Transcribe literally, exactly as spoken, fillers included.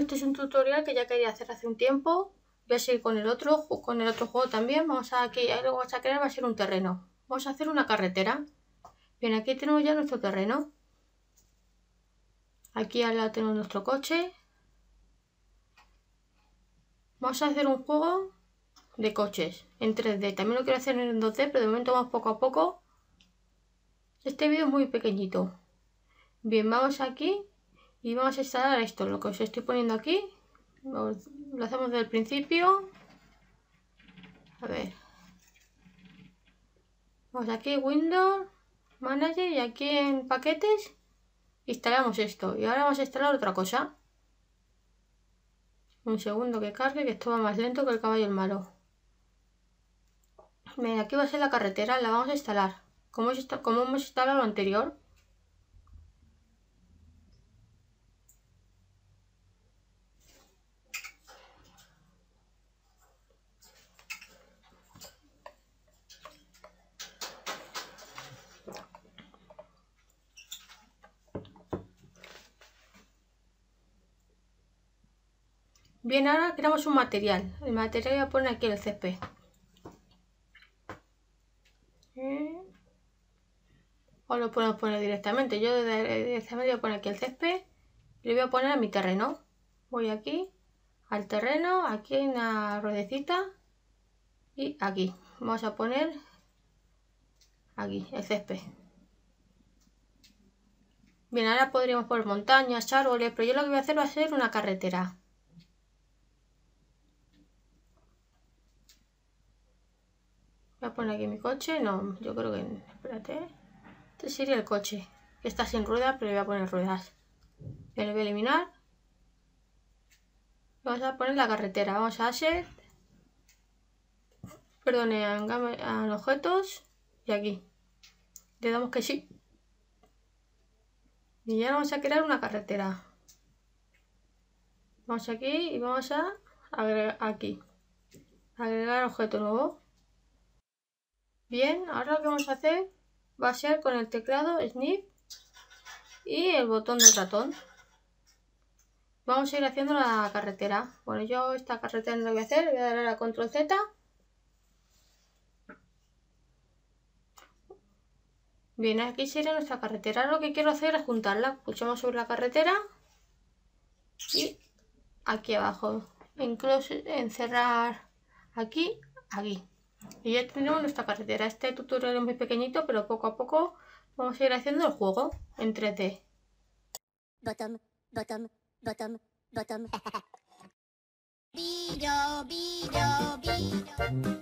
este es un tutorial que ya quería hacer hace un tiempo. Voy a seguir con el otro, con el otro juego también. Vamos a aquí, lo que vamos a crear va a ser un terreno. Vamos a hacer una carretera. Bien, aquí tenemos ya nuestro terreno. Aquí al lado tenemos nuestro coche. Vamos a hacer un juego de coches en tres D. También lo quiero hacer en dos D, pero de momento vamos poco a poco. Este vídeo es muy pequeñito. Bien, vamos aquí y vamos a instalar esto, lo que os estoy poniendo aquí. Lo, lo hacemos desde el principio. A ver. Vamos aquí, Windows, Manager, y aquí en paquetes instalamos esto. Y ahora vamos a instalar otra cosa. Un segundo que cargue, que esto va más lento que el caballo el malo. Bien, aquí va a ser la carretera, la vamos a instalar. Como, como hemos instalado lo anterior. Bien, ahora creamos un material. El material voy a poner aquí el césped. ¿Eh? O lo podemos poner directamente. Yo directamente voy a poner aquí el césped y le voy a poner a mi terreno. Voy aquí al terreno, aquí hay una ruedecita y aquí. Vamos a poner aquí el césped. Bien, ahora podríamos poner montañas, árboles, pero yo lo que voy a hacer va a ser una carretera. Voy a poner aquí mi coche. No, yo creo que... Espérate. Este sería el coche. Que está sin ruedas, pero le voy a poner ruedas. Le voy a eliminar. Vamos a poner la carretera. Vamos a Asset. Perdone, a, a objetos. Y aquí. Le damos que sí. Y ya vamos a crear una carretera. Vamos aquí y vamos a agregar aquí. Agregar objeto nuevo. Bien, ahora lo que vamos a hacer va a ser con el teclado Snip y el botón del ratón. Vamos a ir haciendo la carretera. Bueno, yo esta carretera no la voy a hacer, voy a darle a control Z. Bien, aquí sería nuestra carretera. Ahora lo que quiero hacer es juntarla. Pulsamos sobre la carretera y aquí abajo. Incluso encerrar aquí, aquí. Y ya tenemos nuestra carretera. Este tutorial es muy pequeñito, pero poco a poco vamos a ir haciendo el juego en tres D. Bottom, bottom, bottom, bottom. Bido, bido, bido.